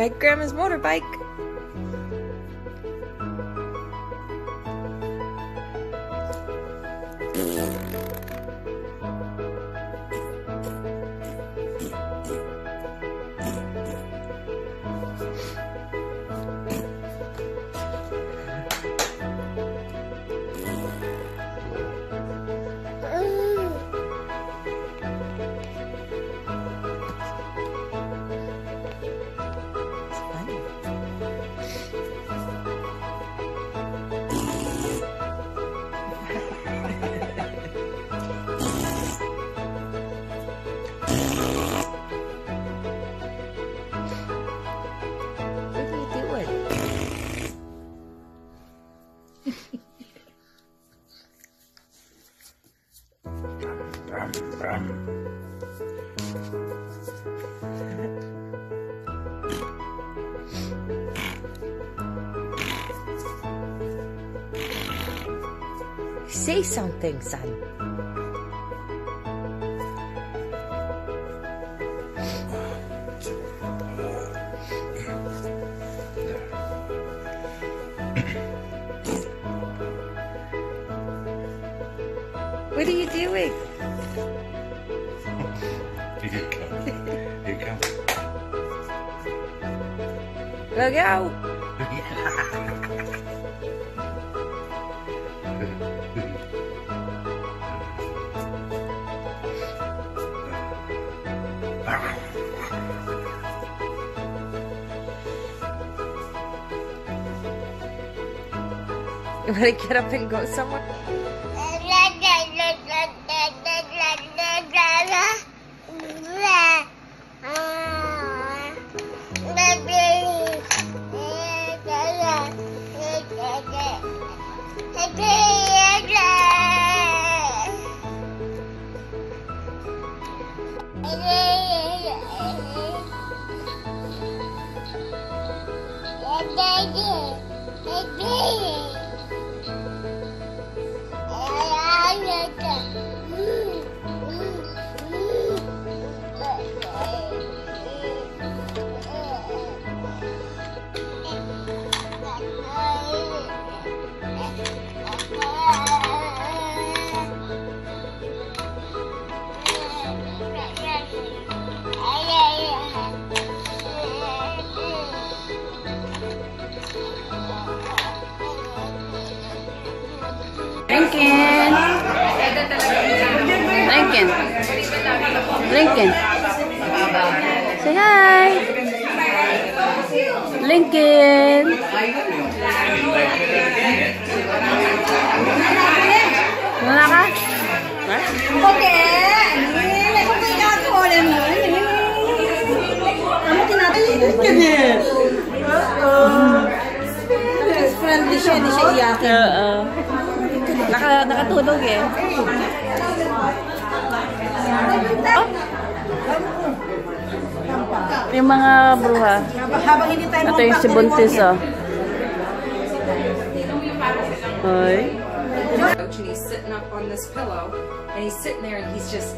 Ride Grandma's motorbike. Say something, son. What are you doing? Here you come. Here you come. Look out! You want to get up and go somewhere? Lincoln. Say hi. Lincoln. Wala ka? Okay. Kung ikaw mo. Kamu tinatanong ka din. Friendly siya, hindi siya iyakin. Nakatulog eh. Oh. Yung mga bruha. Ito yung si Buntis, oh. Ay. And he's sitting up on this pillow, and he's sitting there, and he's just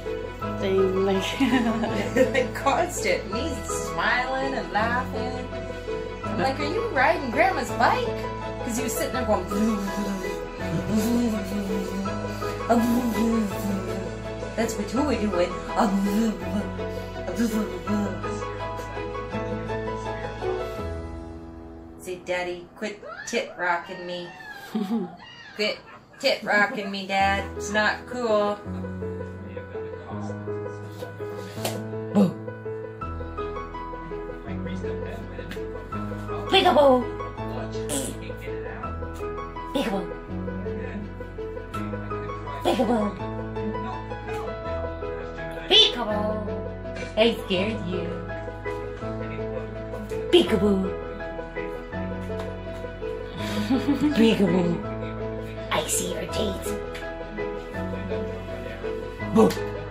like constant. And he's smiling and laughing. I'm like, are you riding Grandma's bike? Because he was sitting there going. That's what you were doing. Say, Daddy, quit tit rocking me. Quit tit rocking me, Dad. It's not cool. Peekaboo! Peekaboo! Peekaboo! Peekaboo! I scared you. Peekaboo! Peekaboo! I see your teeth. Boo!